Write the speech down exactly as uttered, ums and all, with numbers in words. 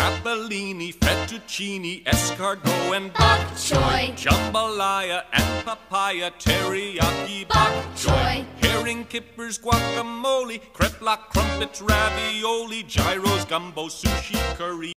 capellini, fettuccine, escargot and bok choy, jambalaya and papaya, teriyaki, bok choy, herring, kippers, guacamole, crepe la crumpets, ravioli, gyros, gumbo, sushi, curry.